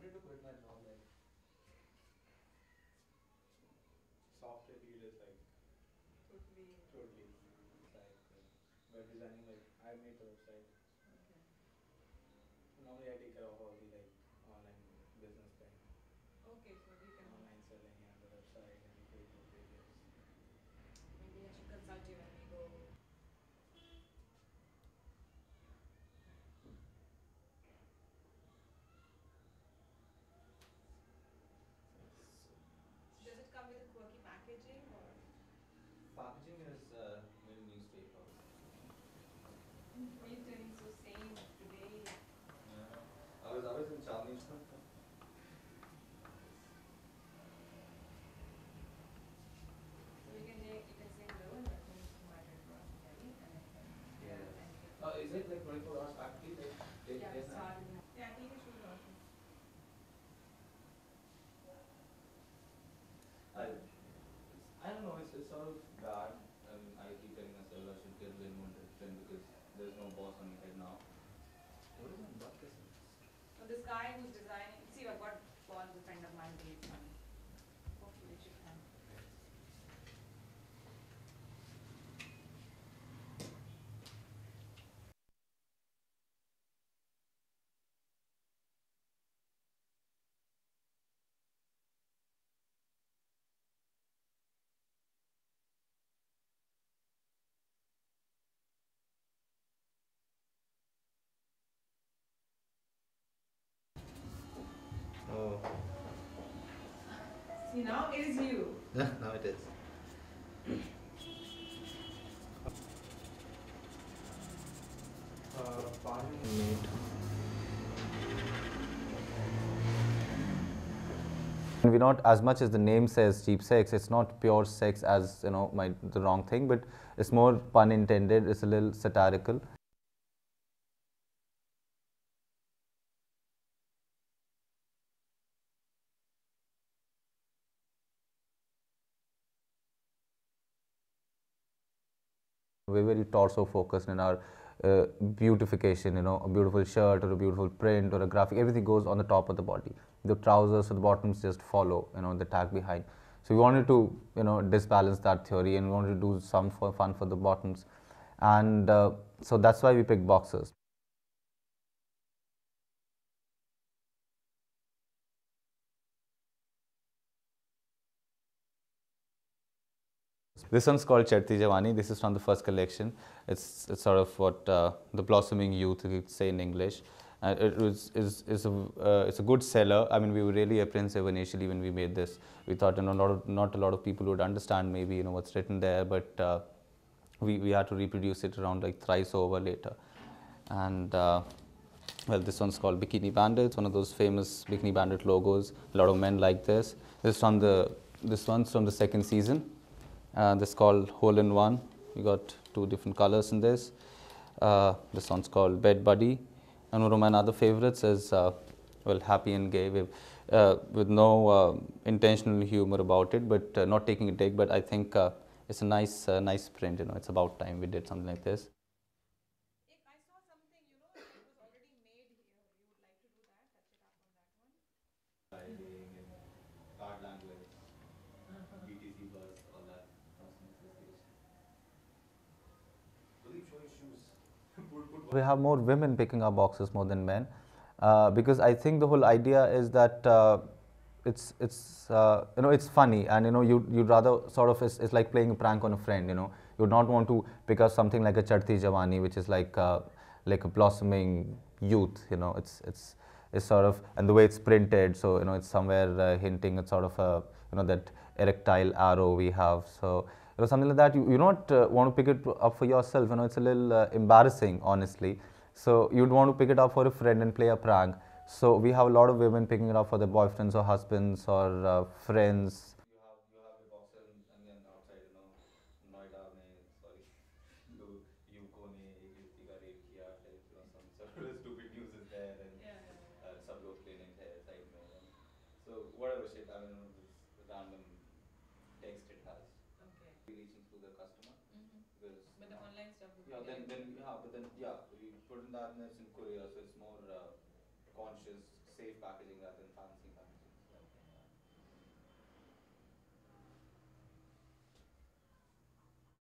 wanted to quit my job, like software field is like totally like web designing. Like I made the website. Normally I take care of all the like online business thing, online selling and the website and the Facebook pages. Packaging is made in newspaper. Yeah. I was in Chandni Chowk. Yes. Is it like 24 hours factory? Like day and night? I I don't know. It's sort of bad. I keep telling myself I should get a little more discipline because there's no boss on my head now. What is on butt kissing? Oh. Now it is. Pardon me. We're not, as much as the name says, cheap sex. It's not pure sex, as you know, the wrong thing, but it's more pun intended. It's a little satirical. We're very torso focused in our beautification. You know, a beautiful shirt or a beautiful print or a graphic, everything goes on the top of the body. The trousers or the bottoms just follow, you know, the tag behind. So we wanted to, you know, disbalance that theory, and we wanted to do some fun for the bottoms, and so that's why we picked boxers. This one's called Chadti Jawani. This is from the first collection. It's sort of what the blossoming youth, we could say in English. It's a good seller. I mean, we were really apprehensive initially when we made this. We thought, you know, not a lot of people would understand maybe, you know, what's written there, but we had to reproduce it around like thrice over later. And well, this one's called Bikini Bandit. It's one of those famous Bikini Bandit logos. A lot of men like this. This one's from the second season. This is called Hole in One. We got two different colors in this. This one's called Bed Buddy. And one of my other favorites is, well, Happy and Gay, with no intentional humor about it, but not taking a take. But I think it's a nice print. You know, it's about time we did something like this. Writing and card language, BTC bus, all that nonsense association. Show your shoes. We have more women picking up boxes more than men, because I think the whole idea is that it's you know, it's funny, and you know, you'd rather sort of, it's like playing a prank on a friend. You know, you would not want to pick up something like a Chadti Jawani, which is like a blossoming youth. You know, it's sort of, and the way it's printed, so you know, it's somewhere hinting at sort of a, you know, that erectile arrow we have. So you know, something like that, you not want to pick it up for yourself. You know, it's a little embarrassing, honestly. So you'd want to pick it up for a friend and play a prank. So we have a lot of women picking it up for their boyfriends or husbands or friends. You have your boxer, and then outside, you know, Noida mein, sorry, यूको ने एक युवती का rape किया type, you know, some sort of stupid news is there, and सब लोग clinic है side में, and so whatever shit, I mean, this random text it has. Reaching through the customer, because yeah, then yeah, but then yeah, we put in that, and it's in Korea, so it's more conscious safe packaging rather than fancy